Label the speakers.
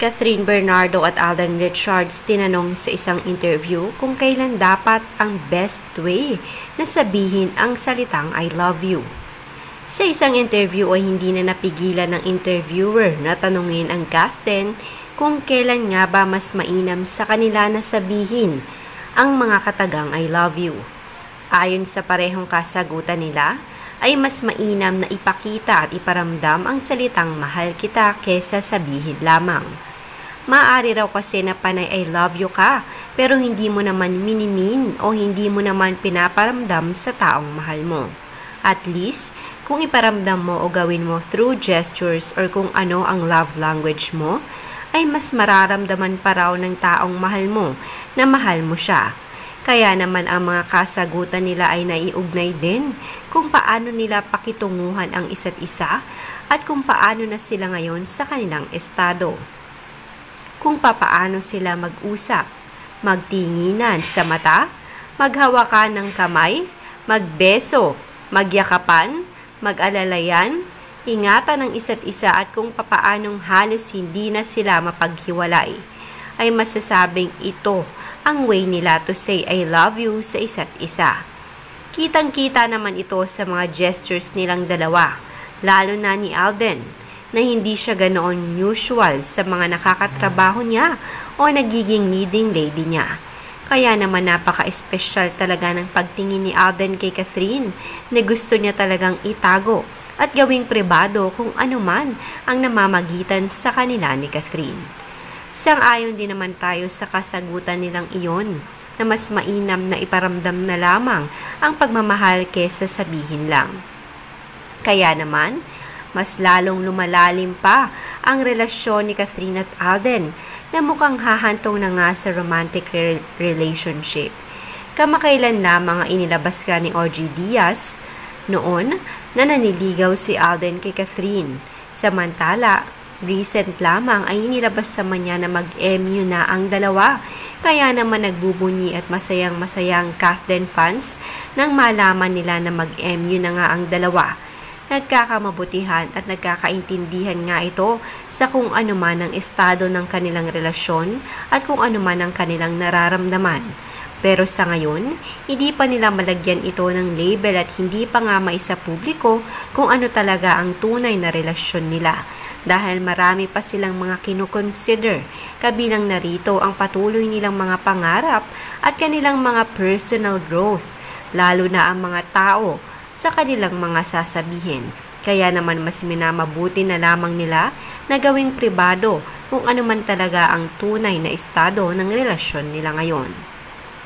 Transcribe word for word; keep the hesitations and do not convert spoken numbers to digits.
Speaker 1: Catherine Bernardo at Alden Richards tinanong sa isang interview kung kailan dapat ang best way na sabihin ang salitang I love you. Sa isang interview ay hindi na napigilan ng interviewer na tanungin ang Catherine kung kailan nga ba mas mainam sa kanila na sabihin ang mga katagang I love you. Ayon sa parehong kasagutan nila, ay mas mainam na ipakita at iparamdam ang salitang mahal kita kesa sabihin lamang. Maaari raw kasi na panay I love you ka pero hindi mo naman minimin o hindi mo naman pinaparamdam sa taong mahal mo. At least, kung iparamdam mo o gawin mo through gestures or kung ano ang love language mo, ay mas mararamdaman pa raw ng taong mahal mo na mahal mo siya. Kaya naman ang mga kasagutan nila ay naiugnay din kung paano nila pakitunguhan ang isa't isa at kung paano na sila ngayon sa kanilang estado. Kung papaano sila mag-usap, magtinginan sa mata, maghawakan ng kamay, magbeso, magyakapan, mag-alalayan, ingatan ng isa't isa at kung papaanong halos hindi na sila mapaghiwalay, ay masasabing ito ang way nila to say I love you sa isa't isa. Kitang-kita naman ito sa mga gestures nilang dalawa, lalo na ni Alden, na hindi siya ganoon usual sa mga nakakatrabaho niya o nagiging leading lady niya. Kaya naman napaka-espesyal talaga ng pagtingin ni Alden kay Catherine na gusto niya talagang itago at gawing pribado kung ano man ang namamagitan sa kanila ni Catherine. Sang-ayon din naman tayo sa kasagutan nilang iyon na mas mainam na iparamdam na lamang ang pagmamahal kesa sabihin lang. Kaya naman, mas lalong lumalalim pa ang relasyon ni Catherine at Alden na mukhang hahantong na nga sa romantic re- relationship. Kamakailan lamang ang inilabas ka ni O G Diaz noon na naniligaw si Alden kay Catherine. Samantala, recent lamang ay inilabas sa niya na mag-M U na ang dalawa. Kaya naman nagbubunyi at masayang-masayang Catherine fans nang malaman nila na mag-M U na nga ang dalawa. Nagkakamabutihan at nagkakaintindihan nga ito sa kung ano man ang estado ng kanilang relasyon at kung ano man ang kanilang nararamdaman. Pero sa ngayon, hindi pa nila malagyan ito ng label at hindi pa nga maisa publiko kung ano talaga ang tunay na relasyon nila. Dahil marami pa silang mga kinukonsider, kabilang narito ang patuloy nilang mga pangarap at kanilang mga personal growth, lalo na ang mga tao sa kanilang mga sasabihin. Kaya naman mas minamabuti na lamang nila na gawing pribado kung ano man talaga ang tunay na estado ng relasyon nila ngayon.